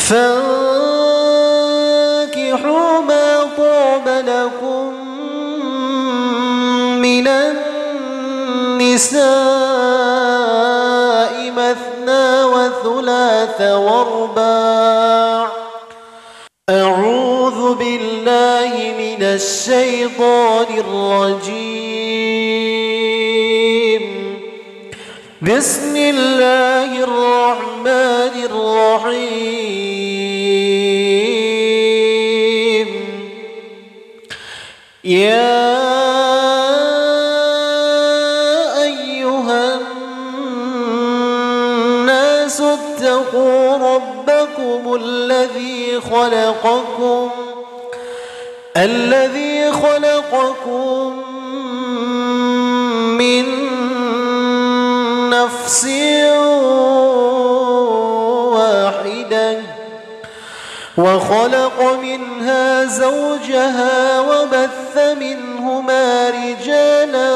فانكحوا ما طاب لكم من النساء مثنى وثلاث ورباع. أعوذ بالله من الشيطان الرجيم. بسم الله الرحمن الرحيم. يا أيها الناس اتقوا ربكم الذي خلقكم من نفس واحدة وخلق منها زوجها وبث منهما رجالا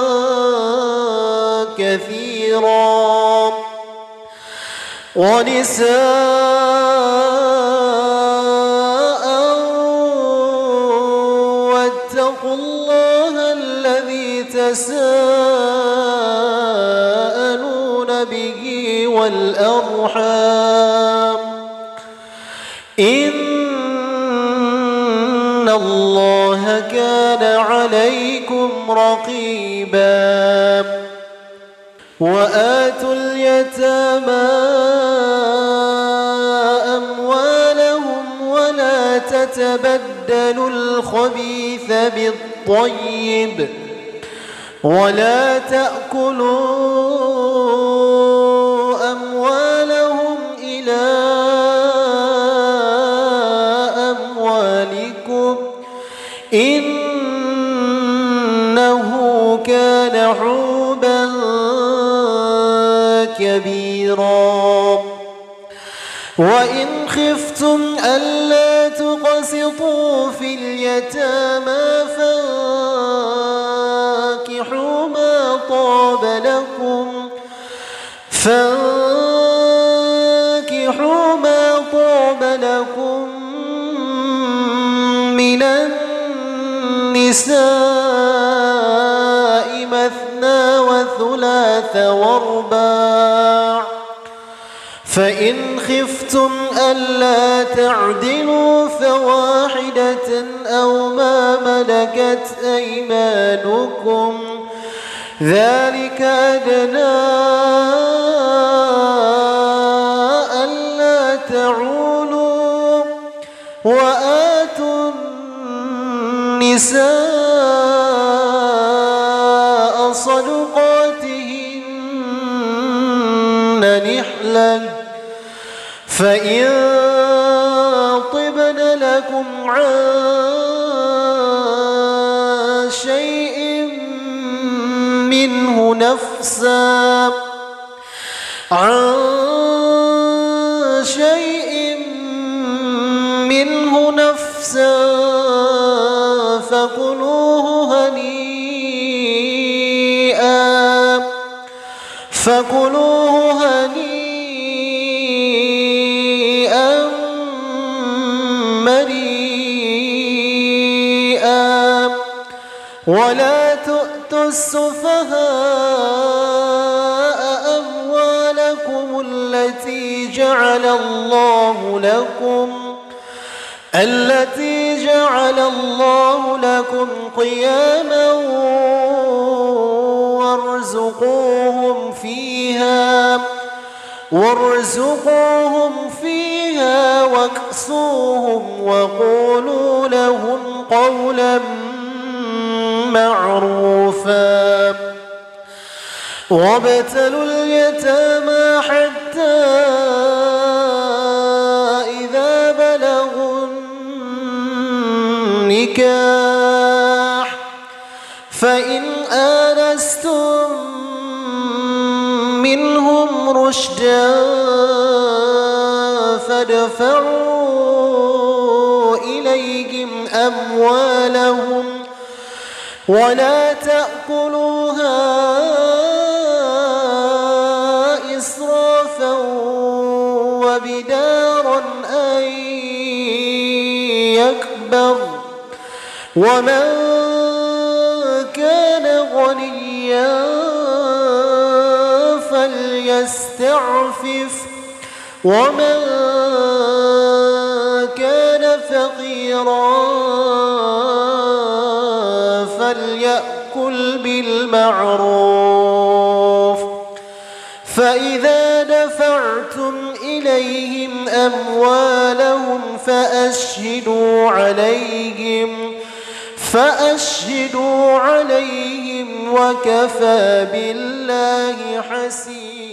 كثيرا ونساء واتقوا الله الذي تساءلون به والأرحام إن الله كان عليكم رقيبا. وآتوا اليتامى أموالهم ولا تتبدلوا الخبيث بالطيب ولا تأكلوا أموالهم إلى أموالكم إنه كان حوبا كبيرا. وإن خفتم ألا تقسطوا في اليتامى فانكحوا ما طاب لكم من النساء مثنى وثلاث ورباع. فإن خفتم ألا تعدلوا فواحدة أو ما ملكت أيمانكم ذلك أدنى ألا تعولوا. وآتوا النساء صدقاتهن نحلة فإن طبن لكم عن شيء منه نفسا فكلوه هنيئا مريئا. ولا تؤتوا السفهاء أموالكم التي جعل الله لكم قياما وارزقوهم فيها واكسوهم وقولوا لهم قولا معروفا. وابتلوا اليتامى حتى إذا بلغوا النكاح فإن آنستم منهم رشدا فادفعوا إليهم أموالهم ولا تأكلوها إسرافا وبدارا أن يكبر ومن كان غنيا فليستعفف ومن كان فقيرا فليأكل بالمعروف فإذا دفعتم إليهم أموالهم فأشهدوا عليهم وكفى بالله حسيبا.